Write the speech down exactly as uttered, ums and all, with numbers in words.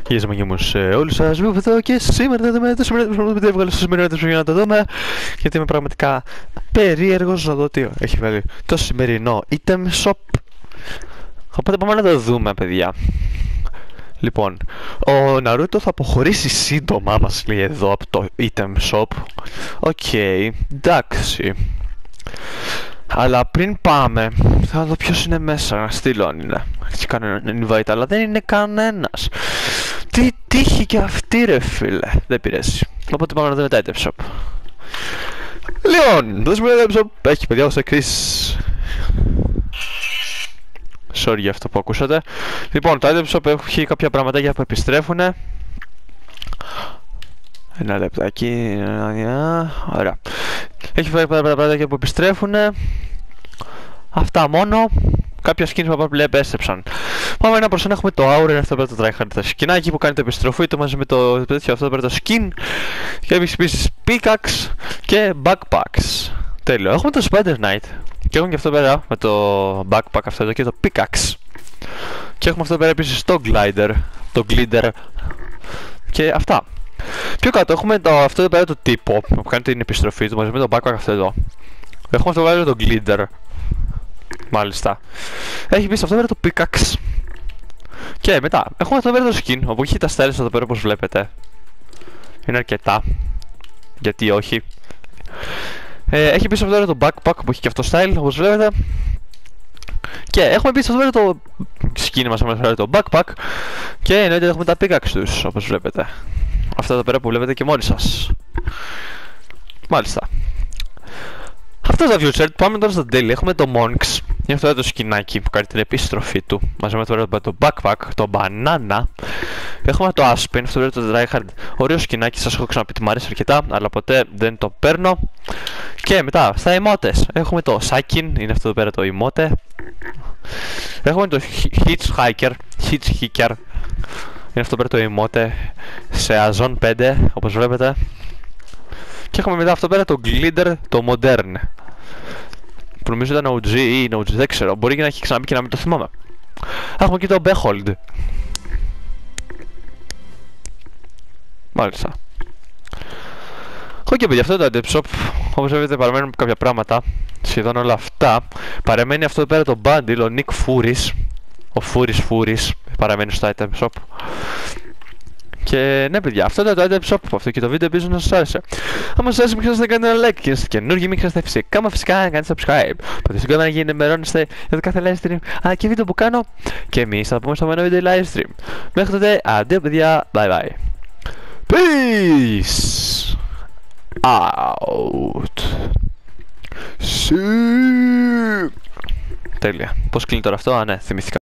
Γεια μου σε όλους σας, είμαι εδώ και σήμερα θα δούμε το σημερινό που δεν έβγαλε στο σημερινό το για να το δούμε, γιατί είμαι πραγματικά περίεργος να δω τι έχει βάλει το σημερινό item shop. Οπότε πάμε να το δούμε, παιδιά. Λοιπόν, ο Ναρούτο θα αποχωρήσει σύντομα, μας λέει εδώ από το item shop. Οκ, okay, εντάξει. Αλλά πριν πάμε, θα δω ποιος είναι μέσα, να στείλω αν είναι. Έτσι κάνω invite, αλλά δεν είναι κανένας. Τι τύχη και αυτή ρε φίλε, δεν πειράζει. Οπότε πάμε να δούμε τα item shop. Λοιπόν, το σημερινό item shop έχει, παιδιά, ως εξής. Sorry για αυτό που ακούσατε. Λοιπόν, το item shop έχει κάποια πραγματάκια που επιστρέφουν. Ένα λεπτάκι. Ωραία. Έχει κάποια πραγματάκια που επιστρέφουν. Αυτά μόνο. Κάποια skins που απλά επέστρεψαν. Πάμε ένα προς ένα. Έχουμε το Aura, αυτό πέρα το tryhard, το σκινάκι που κάνει το επιστροφή του μαζί με το τέτοιο αυτό πέρα το skin. Και έχει επίσης pickaxe και backpacks. Τέλειο. Έχουμε το Spider Knight. Και έχουμε και αυτό πέρα με το backpack αυτό εδώ και το pickaxe. Και έχουμε αυτό πέρα επίσης το glider, το glider. Και αυτά. Πιο κάτω έχουμε το, αυτό εδώ πέρα το τύπο που κάνει την επιστροφή του μαζί με το backpack αυτό εδώ. Έχουμε αυτό πέρα το glider. Μάλιστα. Έχει επίσης αυτό πέρα το pickaxe. Και μετά έχουμε αυτό πέρα το skin όπου έχει τα styles εδώ πέρα όπως βλέπετε. Είναι αρκετά. Γιατί όχι. Ε, έχει επίσης αυτό το backpack που έχει και αυτό style όπως βλέπετε. Και έχουμε επίσης αυτό το skin μας με το backpack. Και εννοείται έχουμε τα pickaxe τους όπως βλέπετε. Αυτά εδώ πέρα που βλέπετε και μόλις σας. Μάλιστα. Αυτό το future. Πάμε τώρα στο daily. Έχουμε το Monks. Είναι αυτό το σκινάκι που κάνει την επιστροφή του. Μαζί με το, το backpack, το banana. Έχουμε το Aspen, αυτό το tryhard. Ωραίο σκινάκι, σας έχω ξαναπεί ότι μου αρέσει αρκετά, αλλά ποτέ δεν το παίρνω. Και μετά στα emotes. Έχουμε το Sakin, είναι αυτό εδώ πέρα το emote. Έχουμε το Hitchhiker, Hitchhiker. Είναι αυτό πέρα το emote σε Azon πέντε, όπως βλέπετε. Και έχουμε μετά αυτό πέρα το Glider, το Modern. Που νομίζω ήταν ο τζι ή ο τζι, δεν ξέρω. Μπορεί και να έχει ξαναμπεί και να μην το θυμάμαι. Έχουμε και το Behold. Μάλιστα. Οκ, παιδιά, αυτό είναι το item shop. Όπως βλέπετε παραμένουν κάποια πράγματα. Σχεδόν όλα αυτά. Παραμένει αυτό εδώ πέρα το bundle, ο Nick Furis. Ο Furis Furis παραμένει στο item shop. Και ναι, παιδιά, αυτό ήταν το item shop. Αυτό και το βίντεο ελπίζω να σας άρεσε. Αν σας άρεσε, μην ξεχάσετε να κάνετε ένα like και να είστε καινούργοι, μην ξεχάσετε φυσικά φυσικά να κάνετε subscribe. Πατήστε στον κανάλι για να ενημερώνεστε για το κάθε live stream αλλά και βίντεο που κάνω. Και εμείς θα πούμε στο επόμενο βίντεο live stream. Μέχρι τότε, αντίο παιδιά, bye bye. Peace out. See. Τέλεια. Πώς κλείνει τώρα αυτό? Α, ναι, θυμήθηκα.